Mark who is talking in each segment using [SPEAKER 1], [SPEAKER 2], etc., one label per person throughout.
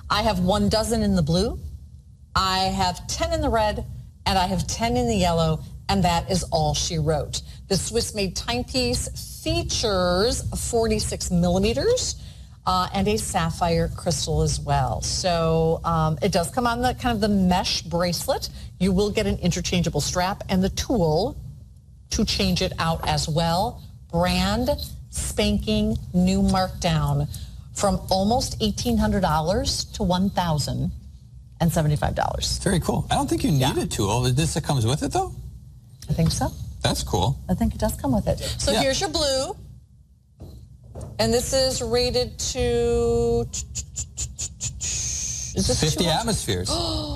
[SPEAKER 1] I have 1 dozen in the blue, I have 10 in the red, and I have 10 in the yellow, and that is all she wrote. The Swiss-made timepiece features 46 millimeters and a sapphire crystal as well. So it does come on the kind of the mesh bracelet. You will get an interchangeable strap and the tool to change it out as well. Brand spanking new markdown from almost $1,800 to $1,075.
[SPEAKER 2] Very cool. I don't think you need a tool. Is this that comes with it, though?
[SPEAKER 1] I think so.
[SPEAKER 2] That's cool.
[SPEAKER 1] I think it does come with it. So here's your blue. And this is rated to... Is this
[SPEAKER 2] 50 atmospheres.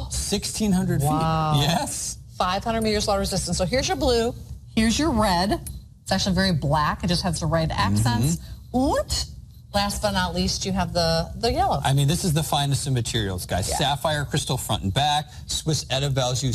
[SPEAKER 2] 1,600 feet. Yes.
[SPEAKER 1] 500 meters water resistance. So here's your blue. Here's your red. It's actually very black. It just has the red accents. And last but not least, you have the yellow.
[SPEAKER 2] I mean, this is the finest of materials, guys.
[SPEAKER 1] Yeah.
[SPEAKER 2] Sapphire crystal front and back. Swiss Edda Valjoux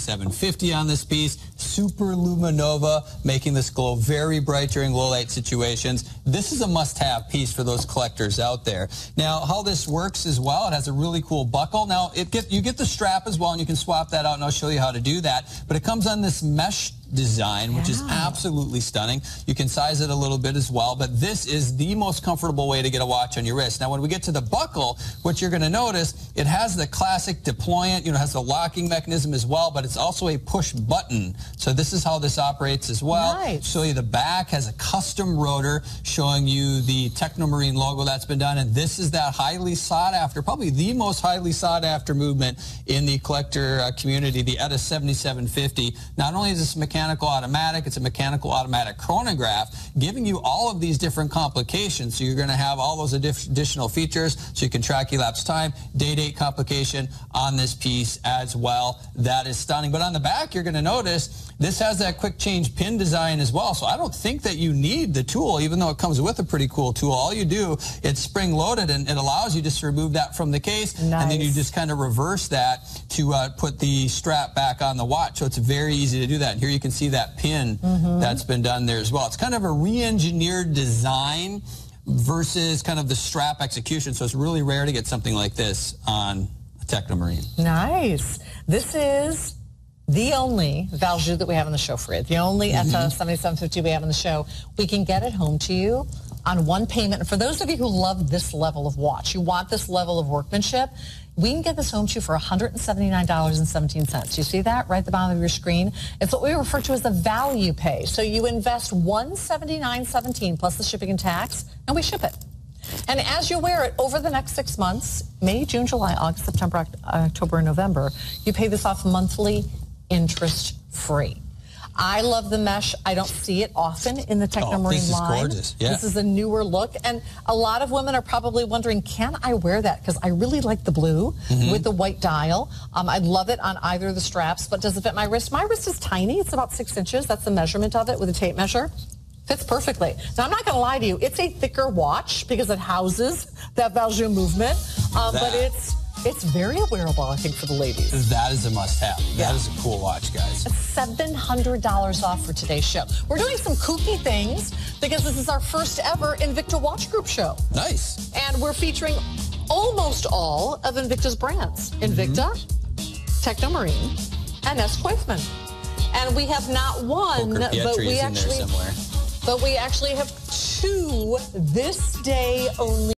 [SPEAKER 2] 7750 on this piece. Super Luminova, making this glow very bright during low light situations. This is a must-have piece for those collectors out there. Now, how this works as well, it has a really cool buckle. Now, you get the strap as well, and you can swap that out, and I'll show you how to do that. But it comes on this mesh design, which is absolutely stunning. You can size it a little bit as well, but this is the most comfortable way to get a watch on your wrist. Now, when we get to the buckle, what you're going to notice, it has the classic deployant, it has the locking mechanism as well, but it's also a push button. So this is how this operates as well.
[SPEAKER 1] Nice.
[SPEAKER 2] Show you the back has a custom rotor showing you the Technomarine logo that's been done, and this is that highly sought after, probably the most highly sought after movement in the collector community, the ETA 7750. Not only is this mechanical automatic, it's a mechanical automatic chronograph, giving you all of these different complications. So you're going to have all those additional features, so you can track elapsed time, day-date complication on this piece as well. That is stunning. But on the back, you're going to notice this has that quick change pin design as well. So I don't think that you need the tool, even though it comes with a pretty cool tool. All you do, it's spring-loaded, and it allows you just to remove that from the case, and then you just kind of reverse that to put the strap back on the watch. So it's very easy to do that. And here you can see that pin that's been done there as well. It's kind of a re-engineered design versus kind of the strap execution. So it's really rare to get something like this on a Technomarine.
[SPEAKER 1] Nice. This is the only Valjoux that we have on the show for you. The only ETA 7750 we have on the show. We can get it home to you on one payment. And for those of you who love this level of watch, you want this level of workmanship, we can get this home to you for $179.17. You see that right at the bottom of your screen? It's what we refer to as the value pay. So you invest $179.17 plus the shipping and tax, and we ship it. And as you wear it over the next 6 months, May, June, July, August, September, October, and November, you pay this off monthly, interest-free. I love the mesh. I don't see it often in the Technomarine line.
[SPEAKER 2] This is gorgeous. Yeah.
[SPEAKER 1] This is a newer look. And a lot of women are probably wondering, can I wear that? Because I really like the blue with the white dial. I'd love it on either of the straps, but does it fit my wrist? My wrist is tiny. It's about 6 inches. That's the measurement of it with a tape measure. Fits perfectly. Now, I'm not going to lie to you. It's a thicker watch because it houses that Valjoux movement, but it's very wearable, I think, for the ladies.
[SPEAKER 2] That is a must-have. That is a cool watch, guys.
[SPEAKER 1] It's $700 off for today's show. We're doing some kooky things because this is our first ever Invicta Watch Group show.
[SPEAKER 2] Nice.
[SPEAKER 1] And we're featuring almost all of Invicta's brands. Invicta, Technomarine, and S. Koifman. And we have not one, but we actually have 2 this day only.